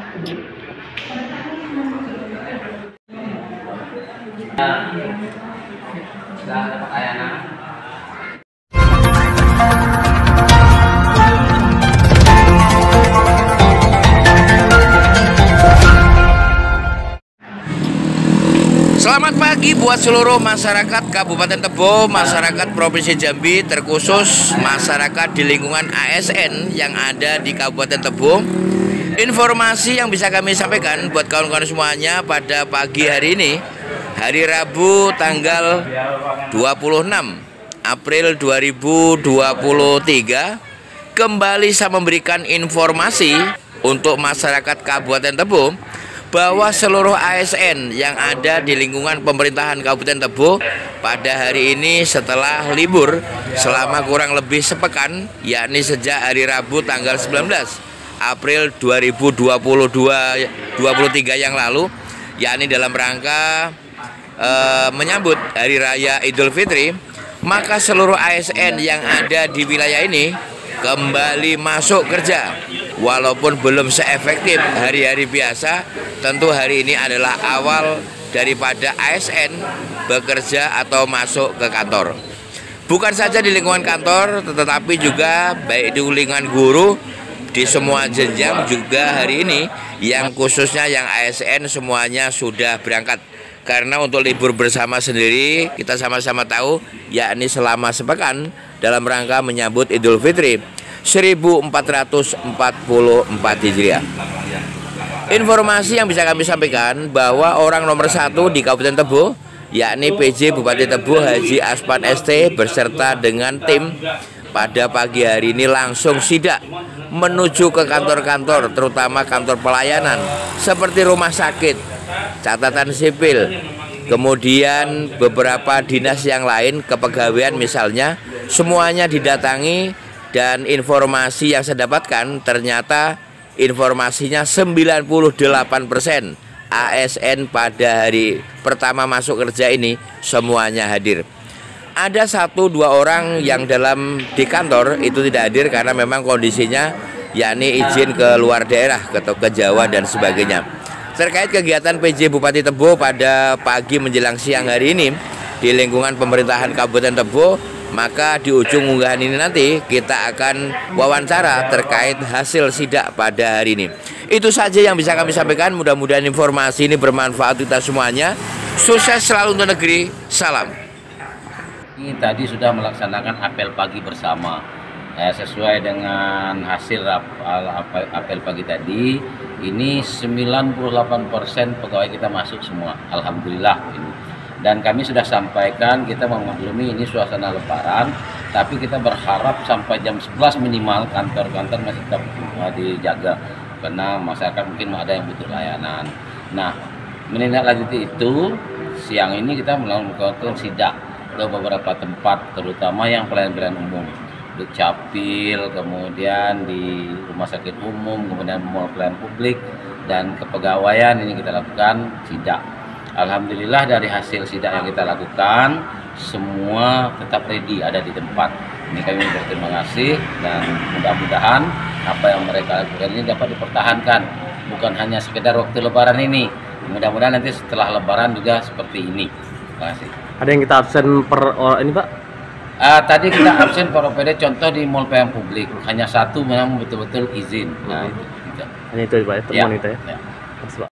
Sudah ada pakaian. Selamat pagi buat seluruh masyarakat Kabupaten Tebo, masyarakat Provinsi Jambi, terkhusus masyarakat di lingkungan ASN yang ada di Kabupaten Tebo. Informasi yang bisa kami sampaikan buat kawan-kawan semuanya pada pagi hari ini, hari Rabu tanggal 26 April 2023, kembali saya memberikan informasi untuk masyarakat Kabupaten Tebo bahwa seluruh ASN yang ada di lingkungan pemerintahan Kabupaten Tebo pada hari ini setelah libur selama kurang lebih sepekan, yakni sejak hari Rabu tanggal 19 April 2023 yang lalu, yakni dalam rangka menyambut Hari Raya Idul Fitri, maka seluruh ASN yang ada di wilayah ini kembali masuk kerja. Walaupun belum seefektif hari-hari biasa, tentu hari ini adalah awal daripada ASN bekerja atau masuk ke kantor. Bukan saja di lingkungan kantor, tetapi juga baik di lingkungan guru, di semua jenjang juga hari ini, yang khususnya yang ASN semuanya sudah berangkat. Karena untuk libur bersama sendiri, kita sama-sama tahu, yakni selama sepekan dalam rangka menyambut Idul Fitri 1444 Hijriah. Informasi yang bisa kami sampaikan bahwa orang nomor 1 di Kabupaten Tebo, yakni PJ Bupati Tebo Haji Aspan ST beserta dengan tim, pada pagi hari ini langsung sidak menuju ke kantor-kantor, terutama kantor pelayanan seperti rumah sakit, catatan sipil, kemudian beberapa dinas yang lain, kepegawaian misalnya, semuanya didatangi. Dan informasi yang saya dapatkan ternyata informasinya 98% ASN pada hari pertama masuk kerja ini semuanya hadir. Ada 1-2 orang yang di kantor itu tidak hadir karena memang kondisinya yakni izin ke luar daerah, ke Jawa dan sebagainya. Terkait kegiatan PJ Bupati Tebo pada pagi menjelang siang hari ini di lingkungan pemerintahan Kabupaten Tebo, maka di ujung unggahan ini nanti kita akan wawancara terkait hasil sidak pada hari ini. Itu saja yang bisa kami sampaikan. Mudah-mudahan informasi ini bermanfaat kita semuanya. Sukses selalu untuk negeri. Salam. Ini tadi sudah melaksanakan apel pagi bersama. Sesuai dengan hasil apel pagi tadi, ini 98% pegawai kita masuk semua. Alhamdulillah ini. Dan kami sudah sampaikan kita memaklumi ini suasana lebaran, tapi kita berharap sampai jam 11 minimal kantor-kantor masih tetap dijaga, karena masyarakat mungkin ada yang butuh layanan. Nah, menindaklanjuti itu, siang ini kita melakukan sidak ke beberapa tempat, terutama yang pelayanan umum, Dukcapil, kemudian di rumah sakit umum, kemudian mall pelayanan publik, dan kepegawaian ini kita lakukan sidak. Alhamdulillah dari hasil sidak yang kita lakukan, semua tetap ready ada di tempat. Ini kami berterima kasih dan mudah-mudahan apa yang mereka lakukan ini dapat dipertahankan. Bukan hanya sekedar waktu lebaran ini, mudah-mudahan nanti setelah lebaran juga seperti ini. Terima kasih. Ada yang kita absen per ini Pak? Tadi kita absen per OPD, contoh di mall pelayanan publik. Hanya 1 memang betul-betul izin. Nah, itu. Hanya itu Pak ya, temuan ya, itu ya? Ya.